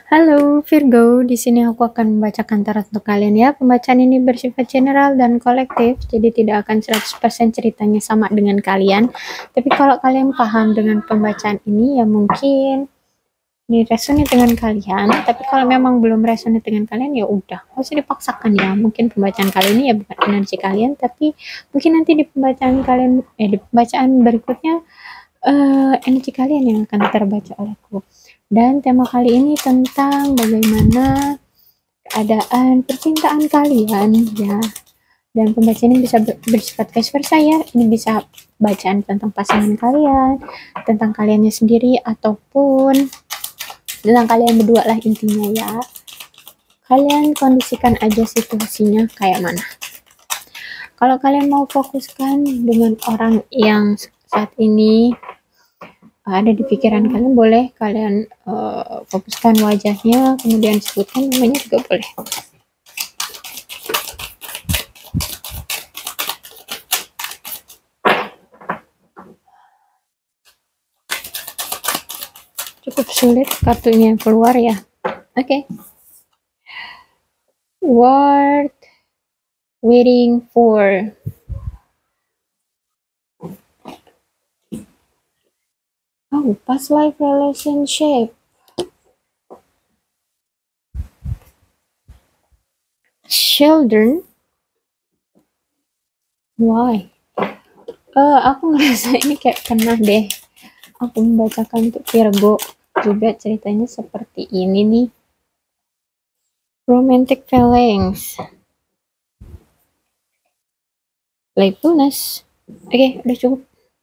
Halo Virgo, di sini aku akan membacakan tarot untuk kalian ya. Pembacaan ini bersifat general dan kolektif, jadi tidak akan 100% ceritanya sama dengan kalian. Tapi kalau kalian paham dengan pembacaan ini, ya mungkin ini resonate dengan kalian. Tapi kalau memang belum resonate dengan kalian, ya udah, nggak usah dipaksakan ya. Mungkin pembacaan kali ini ya bukan energi kalian, tapi mungkin nanti di pembacaan kalian, di pembacaan berikutnya, energi kalian yang akan terbaca olehku. Dan tema kali ini tentang bagaimana keadaan percintaan kalian ya. Dan pembacaan ini bisa bersifat vice versa ya. Ini bisa bacaan tentang pasangan kalian, tentang kaliannya sendiri, ataupun tentang kalian berdua lah intinya ya. Kalian kondisikan aja situasinya kayak mana. Kalau kalian mau fokuskan dengan orang yang saat ini ada di pikiran kalian, boleh kalian fokuskan wajahnya, kemudian sebutkan namanya juga boleh. Cukup sulit kartunya keluar ya. Oke. Worth waiting for. Oh, past life relationship. Children. Why? Aku ngerasa ini kayak pernah deh aku membacakan untuk Virgo juga ceritanya seperti ini nih. Romantic feelings. Playfulness. Oke, udah cukup.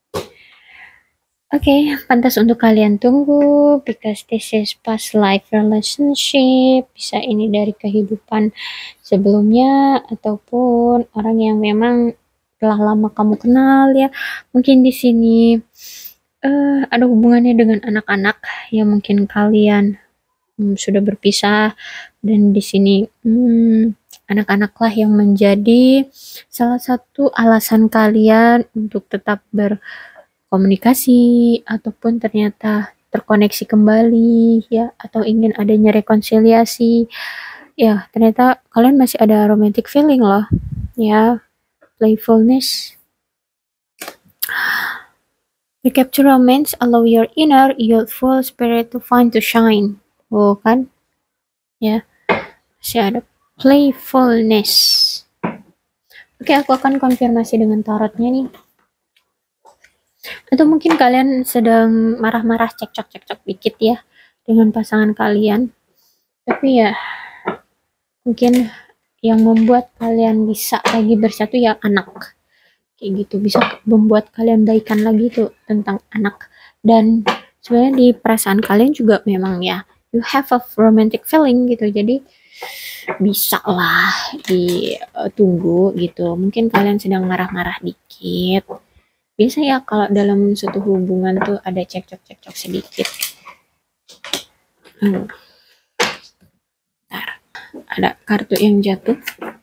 Oke, pantas untuk kalian tunggu because this is past life relationship. Bisa ini dari kehidupan sebelumnya ataupun orang yang memang telah lama kamu kenal ya. Mungkin di sini ada hubungannya dengan anak-anak yang mungkin kalian sudah berpisah, dan di sini anak-anaklah yang menjadi salah satu alasan kalian untuk tetap komunikasi ataupun ternyata terkoneksi kembali ya, atau ingin adanya rekonsiliasi ya, ternyata kalian masih ada romantic feeling loh ya. Playfulness. Recapture romance, allow your inner youthful spirit to find to shine. Oh kan ya, masih ada playfulness. Oke, aku akan konfirmasi dengan tarotnya nih. Atau mungkin kalian sedang marah-marah, cekcok dikit ya dengan pasangan kalian. Tapi ya mungkin yang membuat kalian bisa lagi bersatu ya anak. Kayak gitu, bisa membuat kalian baikan lagi tuh tentang anak. Dan sebenarnya di perasaan kalian juga memang ya, you have a romantic feeling gitu. Jadi bisa lah ditunggu gitu. Mungkin kalian sedang marah-marah dikit. Biasa ya kalau dalam suatu hubungan tuh ada cekcok sedikit. Bentar, ada kartu yang jatuh.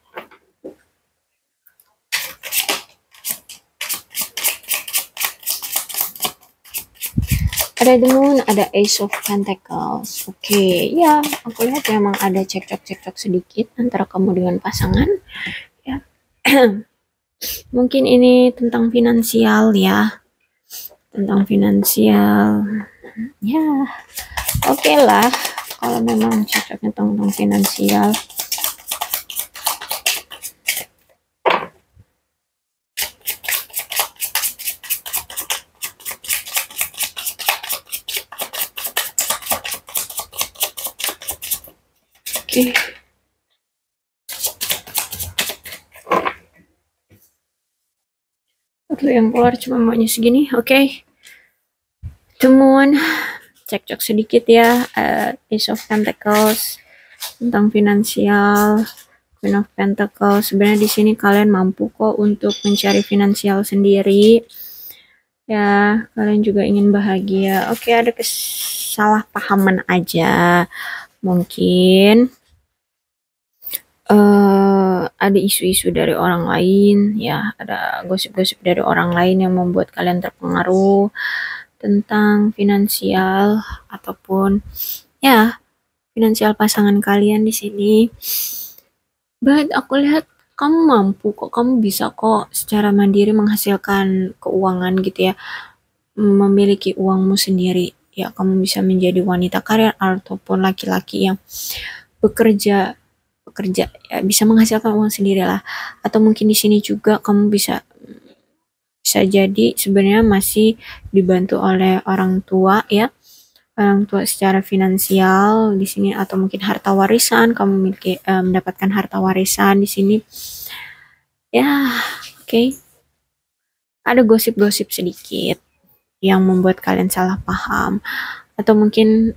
Ada The Moon, ada Ace of Pentacles. Oke, ya aku lihat memang ada cekcok sedikit antara kamu dengan pasangan ya. Mungkin ini tentang finansial ya, tentang finansial ya. Oke lah kalau memang cocoknya tentang finansial. Oke. Oke, yang keluar cuma maunya segini. Oke. The Moon, cekcok sedikit ya. Ace of Pentacles tentang finansial. Queen of Pentacles, sebenarnya di sini kalian mampu kok untuk mencari finansial sendiri ya. Kalian juga ingin bahagia. Oke, ada kesalahpahaman aja mungkin. Ada isu-isu dari orang lain ya, ada gosip-gosip dari orang lain yang membuat kalian terpengaruh tentang finansial ataupun ya finansial pasangan kalian di sini. But aku lihat kamu mampu kok, kamu bisa kok secara mandiri menghasilkan keuangan gitu ya, memiliki uangmu sendiri. Ya, kamu bisa menjadi wanita karir ataupun laki-laki yang bekerja bekerja ya, bisa menghasilkan uang sendiri lah. Atau mungkin di sini juga kamu bisa bisa jadi sebenarnya masih dibantu oleh orang tua ya, orang tua secara finansial di sini, atau mungkin harta warisan, kamu memiliki mendapatkan harta warisan di sini. Ya, oke. Ada gosip-gosip sedikit yang membuat kalian salah paham, atau mungkin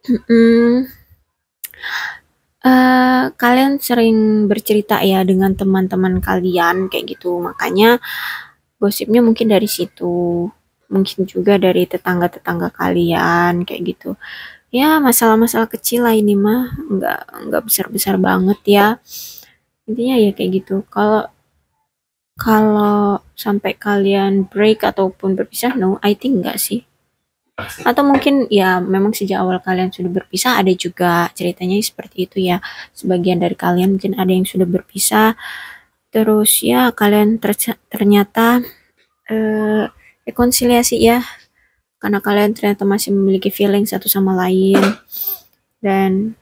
kalian sering bercerita ya dengan teman-teman kalian kayak gitu, makanya gosipnya mungkin dari situ, mungkin juga dari tetangga-tetangga kalian kayak gitu. Ya, masalah-masalah kecil lah ini mah, nggak besar-besar banget ya. Intinya ya kayak gitu. Kalau kalau sampai kalian break ataupun berpisah, no, I think enggak sih. Atau mungkin ya memang sejak awal kalian sudah berpisah, ada juga ceritanya seperti itu ya. Sebagian dari kalian mungkin ada yang sudah berpisah, terus ya kalian ternyata rekonsiliasi ya, karena kalian ternyata masih memiliki feeling satu sama lain, dan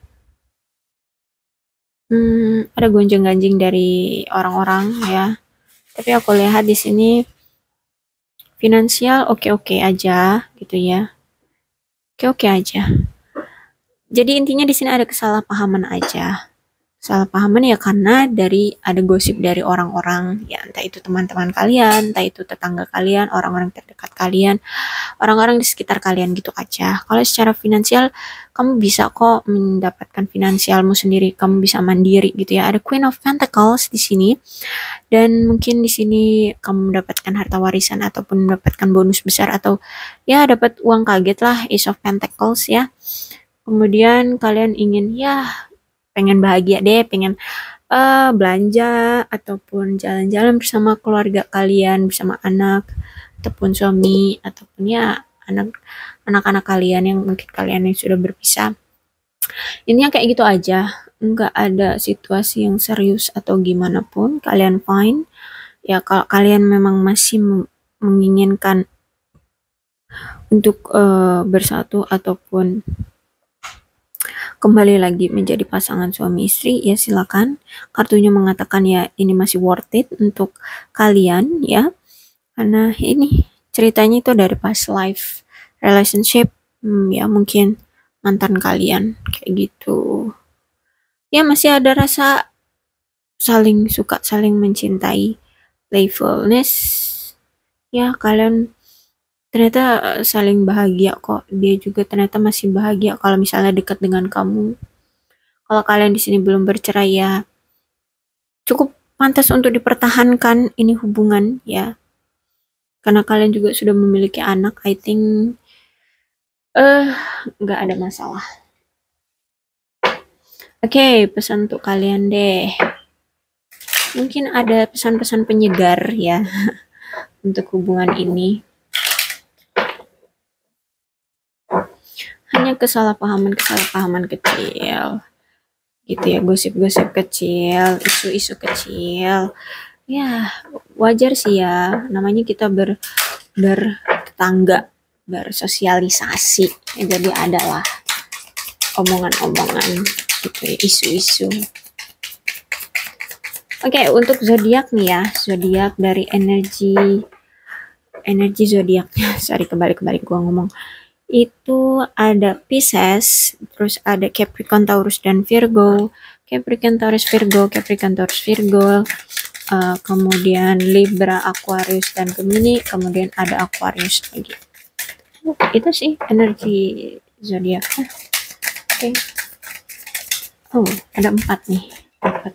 ada gonjang-ganjing dari orang-orang ya. Tapi aku lihat di sini finansial oke-oke aja gitu ya. Oke-oke aja. Jadi intinya di sini ada kesalahpahaman aja. Kesalahpahaman ya karena ada gosip dari orang-orang, ya entah itu teman-teman kalian, entah itu tetangga kalian, orang-orang terdekat kalian, orang-orang di sekitar kalian gitu aja. Kalau secara finansial kamu bisa kok mendapatkan finansialmu sendiri, kamu bisa mandiri gitu ya. Ada Queen of Pentacles di sini, dan mungkin di sini kamu mendapatkan harta warisan ataupun mendapatkan bonus besar, atau ya dapat uang kaget lah, Ace of Pentacles ya. Kemudian kalian ingin ya pengen bahagia deh, pengen belanja ataupun jalan-jalan bersama keluarga kalian, bersama anak ataupun suami, ataupun ya anak-anak kalian yang mungkin kalian yang sudah berpisah. Intinya kayak gitu aja, nggak ada situasi yang serius atau gimana pun, kalian fine ya. Kalau kalian memang masih menginginkan untuk bersatu ataupun kembali lagi menjadi pasangan suami istri, ya silakan. Kartunya mengatakan ya ini masih worth it untuk kalian ya, karena ini ceritanya itu dari past life relationship, ya mungkin mantan kalian kayak gitu ya, masih ada rasa saling suka, saling mencintai, playfulness ya. Kalian ternyata saling bahagia kok, dia juga ternyata masih bahagia kalau misalnya dekat dengan kamu. Kalau kalian di sini belum bercerai ya cukup pantas untuk dipertahankan ini hubungan ya, karena kalian juga sudah memiliki anak. I think nggak ada masalah. Oke, pesan untuk kalian deh, mungkin ada pesan-pesan penyegar ya untuk hubungan ini. Hanya kesalahpahaman kecil gitu ya, gosip-gosip kecil, isu-isu kecil ya, wajar sih ya, namanya kita bertetangga, bersosialisasi ya, jadi adalah omongan-omongan gitu ya, isu-isu. Oke, untuk zodiak nih ya, zodiak dari energi zodiaknya, sorry kebalik gua ngomong, itu ada Pisces, terus ada Capricorn, Taurus, dan Virgo. Capricorn, Taurus, Virgo, Capricorn, Taurus, Virgo, kemudian Libra, Aquarius, dan Gemini, kemudian ada Aquarius lagi. Itu sih energi zodiaknya. Oke. Oh, ada 4 nih. 4.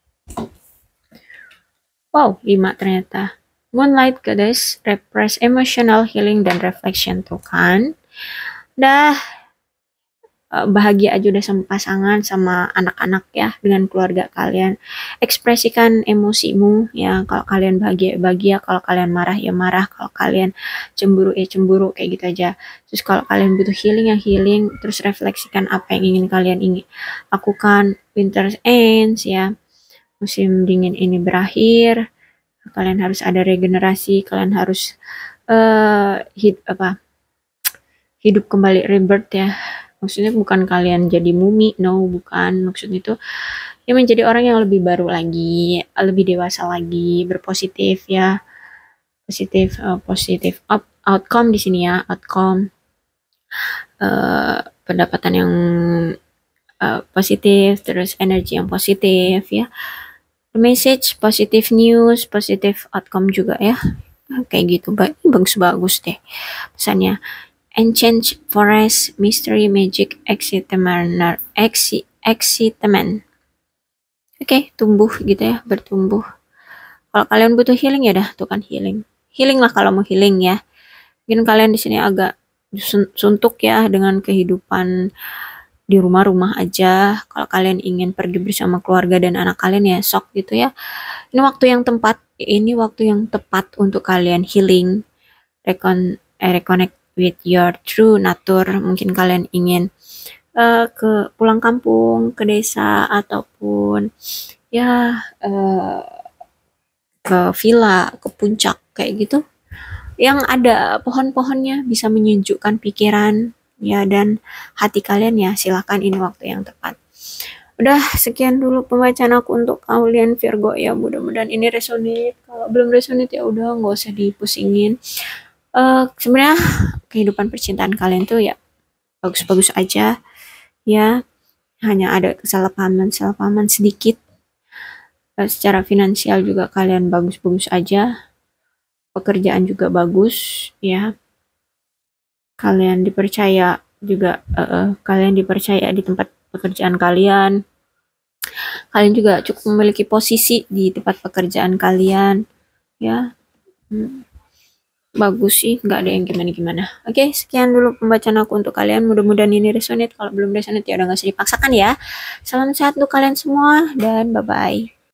Wow, 5 ternyata. Moonlight Goddess, repress emotional healing dan reflection tuh kan. Dah bahagia aja udah sama pasangan, sama anak-anak ya, dengan keluarga kalian. Ekspresikan emosimu ya, kalau kalian bahagia bahagia, kalau kalian marah ya marah, kalau kalian cemburu ya cemburu, kayak gitu aja. Terus kalau kalian butuh healing ya healing, terus refleksikan apa yang ingin kalian lakukan. Winter ends ya, musim dingin ini berakhir, kalian harus ada regenerasi, kalian harus hidup kembali, rebirth ya. Maksudnya bukan kalian jadi mumi, no, bukan. Maksudnya itu ya menjadi orang yang lebih baru lagi, lebih dewasa lagi, berpositif ya. Positif outcome di sini ya, outcome pendapatan yang positif, terus energi yang positif ya. The message, positive news, positive outcome juga ya. Kayak gitu, bagus-bagus deh pesannya. Ancient forest, mystery, magic, excitement. Oke, tumbuh gitu ya, bertumbuh. Kalau kalian butuh healing ya dah, tuh kan healing. Healing lah kalau mau healing ya. Mungkin kalian di sini agak suntuk ya dengan kehidupan di rumah-rumah aja. Kalau kalian ingin pergi bersama keluarga dan anak kalian ya sok gitu ya. Ini waktu yang tepat untuk kalian healing, reconnect with your true nature. Mungkin kalian ingin ke pulang kampung, ke desa, ataupun ya ke villa, ke puncak kayak gitu, yang ada pohon-pohonnya, bisa menyejukkan pikiran ya dan hati kalian ya. Silahkan, ini waktu yang tepat. Udah, sekian dulu pembacaan aku untuk kalian Virgo ya. Mudah-mudahan ini resonate. Kalau belum resonate ya udah, nggak usah dipusingin. Sebenarnya kehidupan percintaan kalian tuh ya bagus-bagus aja ya, hanya ada kesalahpahaman sedikit. Secara finansial juga kalian bagus-bagus aja, pekerjaan juga bagus ya, kalian dipercaya juga, kalian dipercaya di tempat pekerjaan kalian juga cukup memiliki posisi di tempat pekerjaan kalian ya. Bagus sih, nggak ada yang gimana-gimana. Oke, sekian dulu pembacaan aku untuk kalian. Mudah-mudahan ini resonate. Kalau belum resonate ya udah nggak usah dipaksakan ya. Salam sehat untuk kalian semua dan bye-bye.